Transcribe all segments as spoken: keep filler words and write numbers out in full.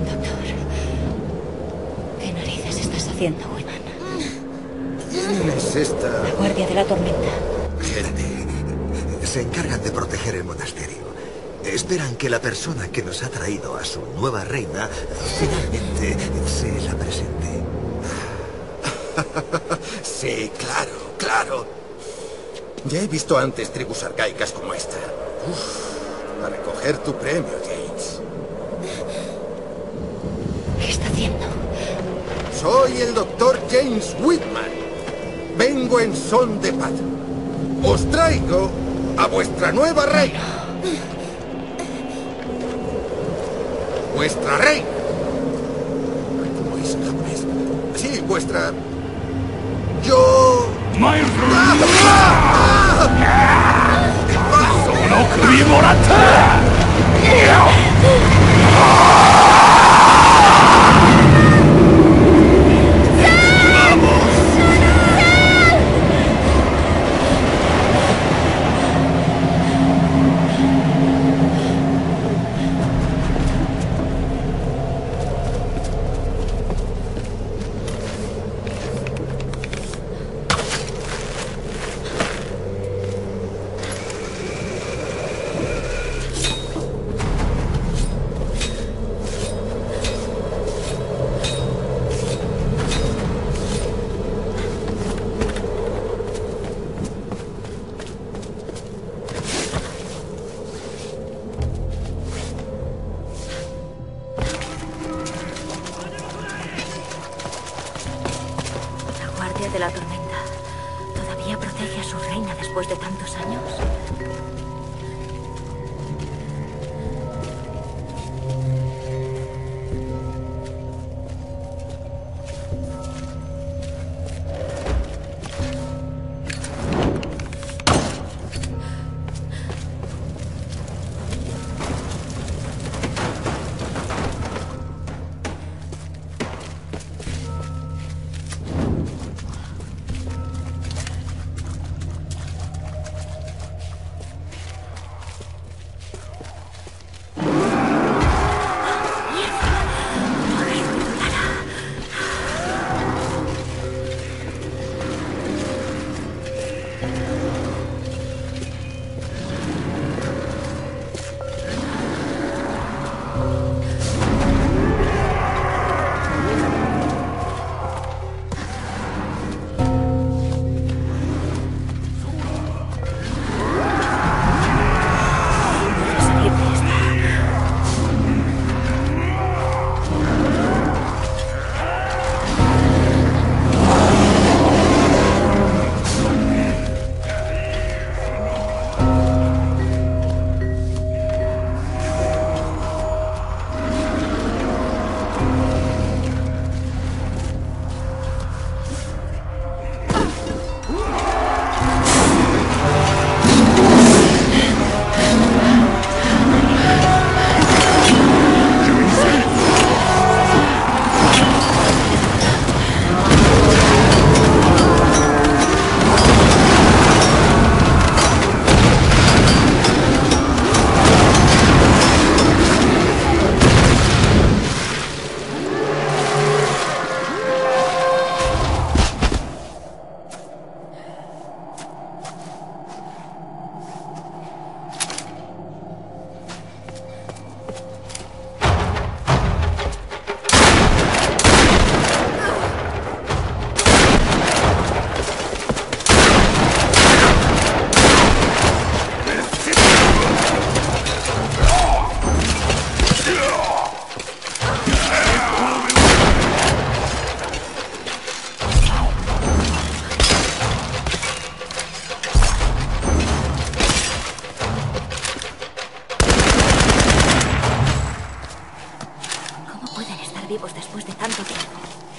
Doctor, ¿qué narices estás haciendo, Whitman? ¿Quién es esta? La Guardia de la Tormenta. Gente. Se encargan de proteger el monasterio. Esperan que la persona que nos ha traído a su nueva reina finalmente se la presente. Sí, claro, claro. Ya he visto antes tribus arcaicas como esta. Uf, a recoger tu premio, James. ¿Qué está haciendo? Soy el doctor James Whitman. Vengo en son de paz. Os traigo a vuestra nueva reina. Vuestra reina. ¿Cómo es en japonés? Sí, vuestra... Yo... My ¡Ah! ¡Ah! De la Tormenta. ¿Todavía protege a su reina después de tantos años? Vivos después de tanto tiempo.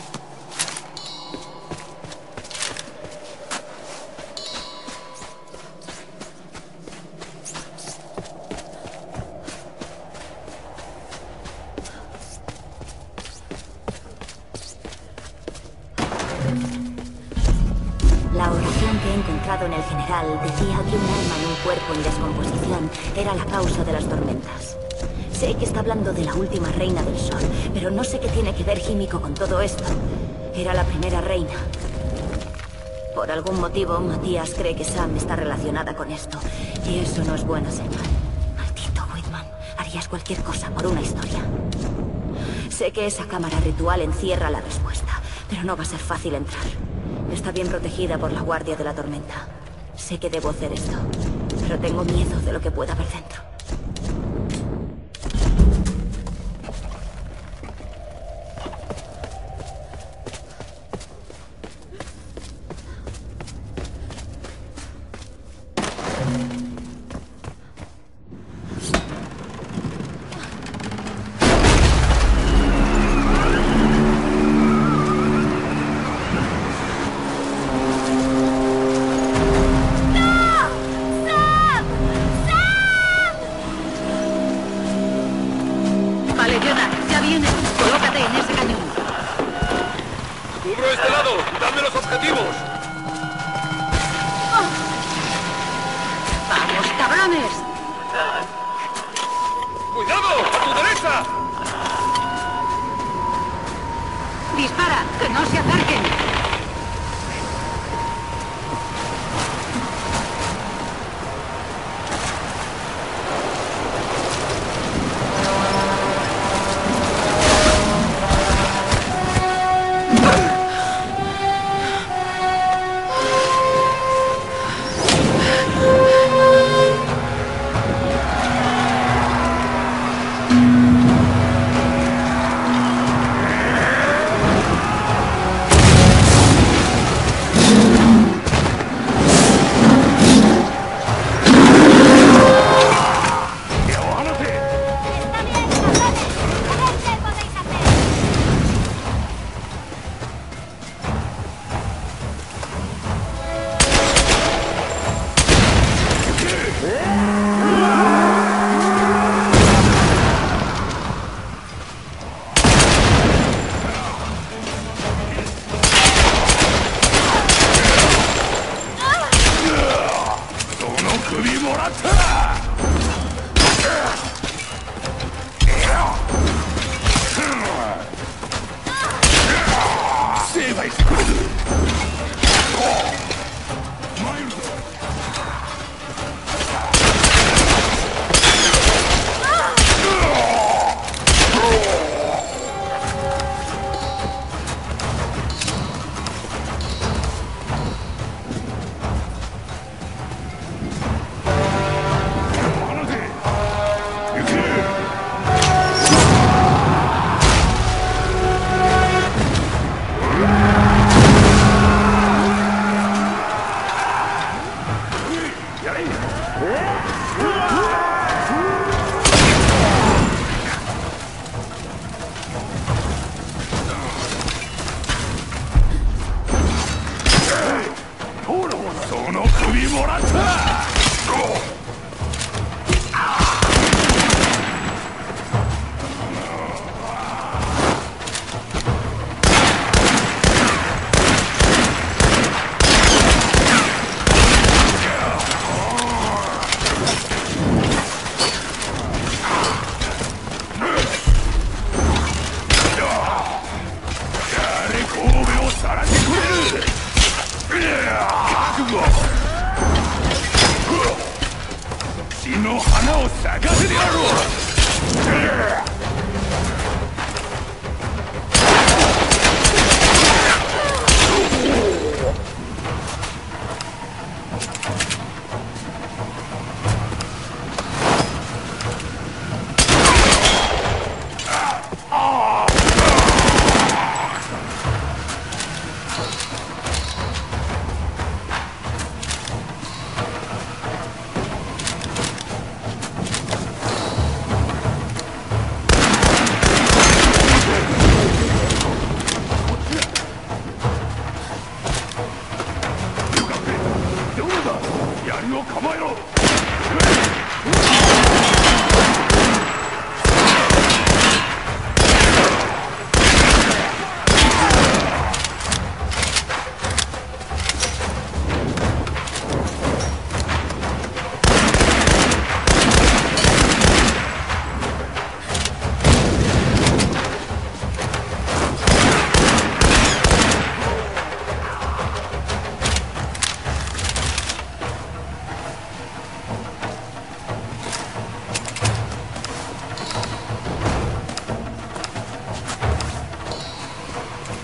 La oración que he encontrado en el general decía que un alma en un cuerpo en descomposición era la causa de las tormentas. Sé que está hablando de la última reina del sol, pero no sé qué tiene que ver Himiko con todo esto. Era la primera reina. Por algún motivo, Matías cree que Sam está relacionada con esto, y eso no es buena señal. Maldito Whitman, harías cualquier cosa por una historia. Sé que esa cámara ritual encierra la respuesta, pero no va a ser fácil entrar. Está bien protegida por la Guardia de la Tormenta. Sé que debo hacer esto, pero tengo miedo de lo que pueda haber dentro.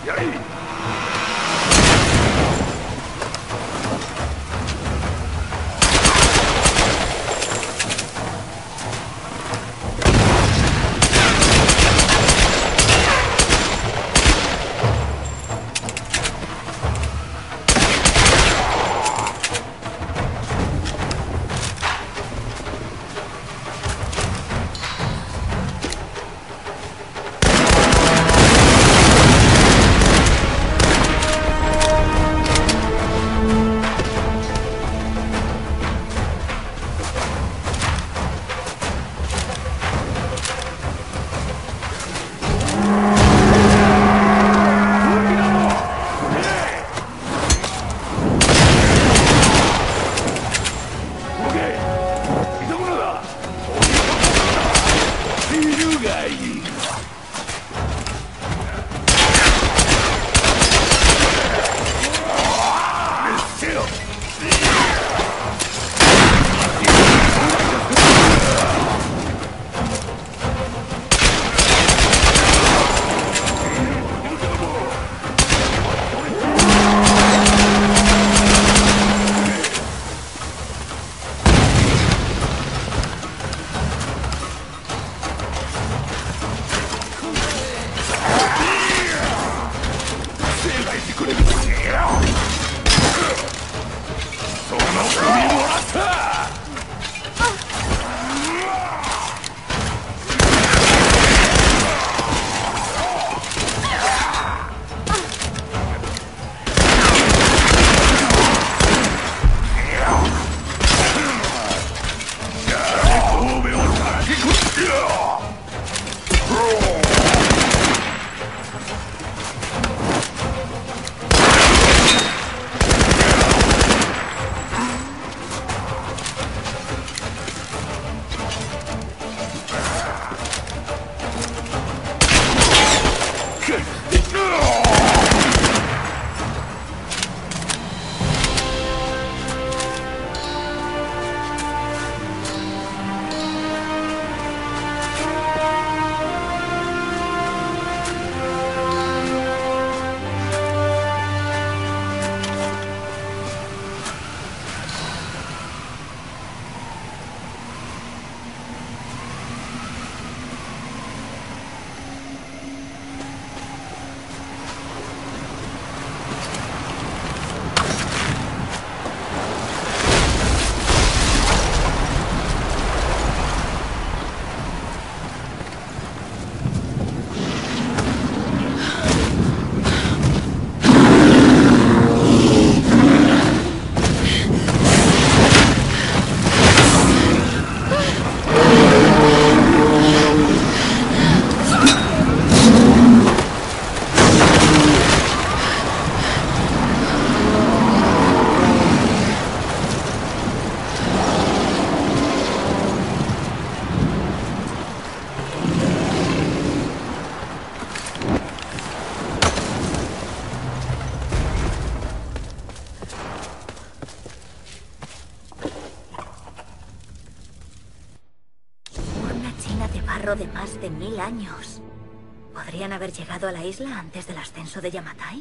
De más de mil años. ¿Podrían haber llegado a la isla antes del ascenso de Yamatai?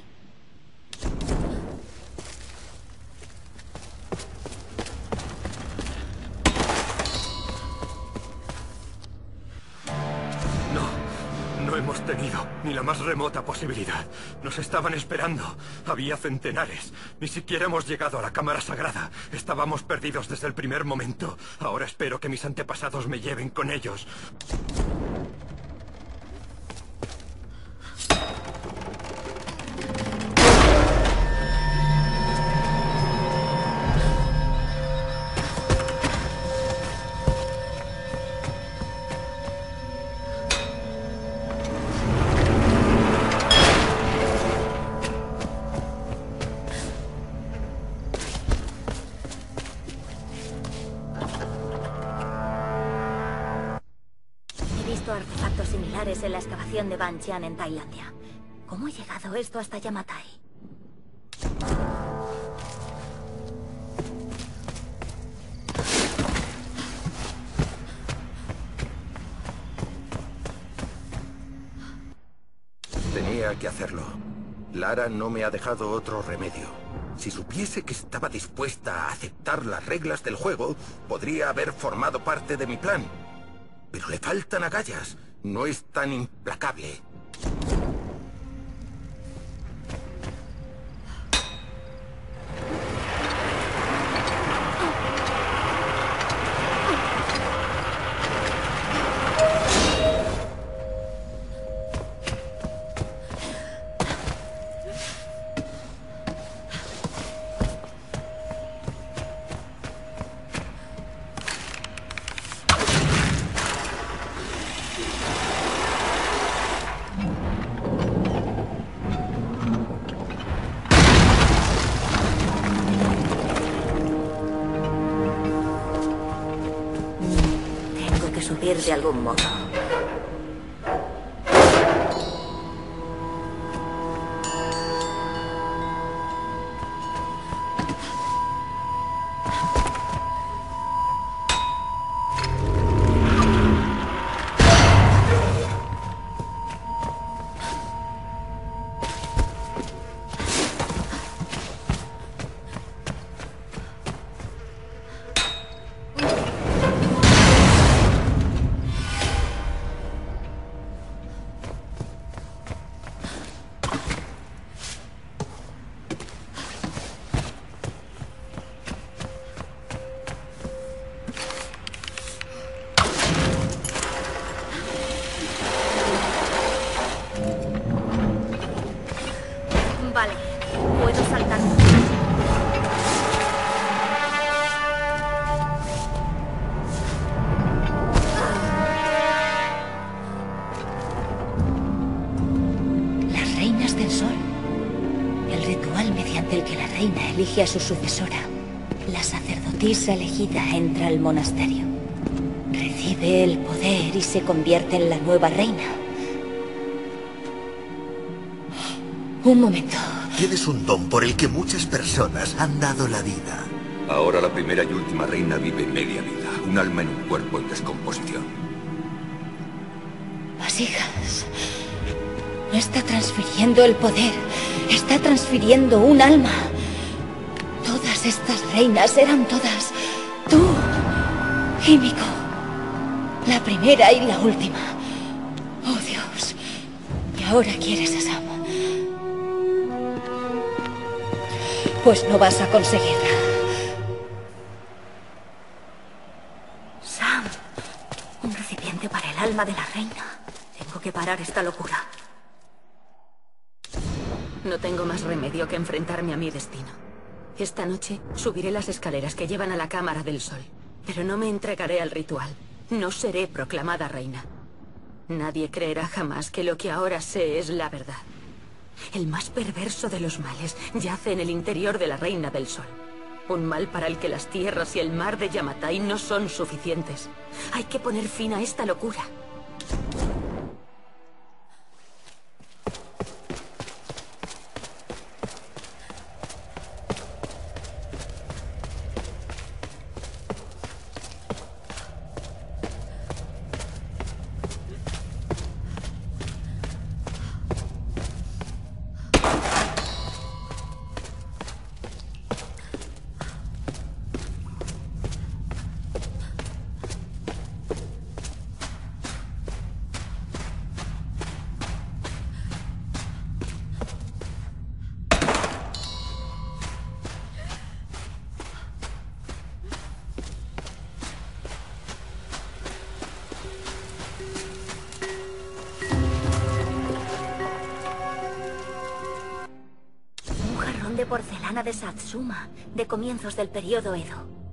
No, no hemos tenido ni la más remota posibilidad. Nos estaban esperando. Había centenares. Ni siquiera hemos llegado a la cámara sagrada. Estábamos perdidos desde el primer momento. Ahora espero que mis antepasados me lleven con ellos. Artefactos similares en la excavación de Banqian en Tailandia. ¿Cómo ha llegado esto hasta Yamatai? Tenía que hacerlo. Lara no me ha dejado otro remedio. Si supiese que estaba dispuesta a aceptar las reglas del juego, podría haber formado parte de mi plan. Pero le faltan agallas. No es tan implacable. Subir de algún modo. Vale, puedo saltar. Las reinas del sol. El ritual mediante el que la reina elige a su sucesora. La sacerdotisa elegida entra al monasterio. Recibe el poder y se convierte en la nueva reina. Un momento. Tienes un don por el que muchas personas han dado la vida. Ahora la primera y última reina vive media vida. Un alma en un cuerpo en descomposición. Vasijas. No está transfiriendo el poder. Está transfiriendo un alma. Todas estas reinas eran todas tú, Himiko. La primera y la última. Oh, Dios. Y ahora quieres a Sam. Pues no vas a conseguirla. Sam, un recipiente para el alma de la reina. Tengo que parar esta locura. No tengo más remedio que enfrentarme a mi destino. Esta noche subiré las escaleras que llevan a la Cámara del Sol. Pero no me entregaré al ritual. No seré proclamada reina. Nadie creerá jamás que lo que ahora sé es la verdad. El más perverso de los males yace en el interior de la Reina del Sol. Un mal para el que las tierras y el mar de Yamatai no son suficientes. Hay que poner fin a esta locura. De porcelana de Satsuma, de comienzos del periodo Edo.